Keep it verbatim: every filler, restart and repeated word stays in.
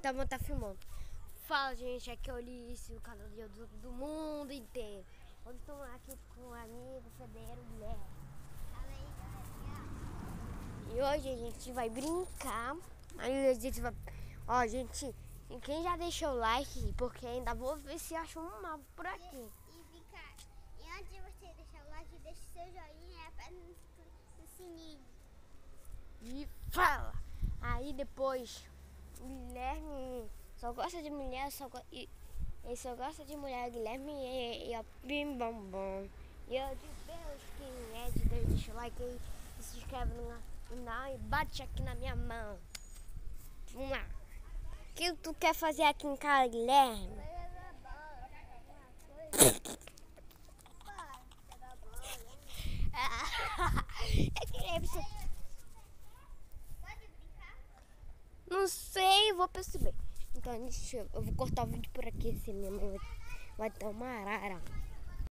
Então vou estar filmando. Fala, gente, aqui é o Ulisses, o canal de do, do mundo inteiro. Hoje estamos aqui com o amigo Federo Guilherme. E hoje a gente vai brincar. Aí a gente vai. Ó, gente, quem já deixou o like, porque ainda vou ver se acha um mapa por aqui. E, e, fica, e antes de você deixar o like, deixa o seu joinha e aperta no, no sininho. E fala! Aí depois, Guilherme só gosta de mulher, só go... e, ele só gosta de mulher, Guilherme e, e a bim bom bom. E eu de Deus, quem é de Deus, deixa o like aí, se inscreve no canal e bate aqui na minha mão. Vamos lá. O que tu quer fazer aqui em casa, Guilherme? Eu queria você. Pode brincar? Não sei, vou perceber. Então, deixa eu, eu vou cortar o vídeo por aqui, senão minha mãe vai, vai ter uma arara.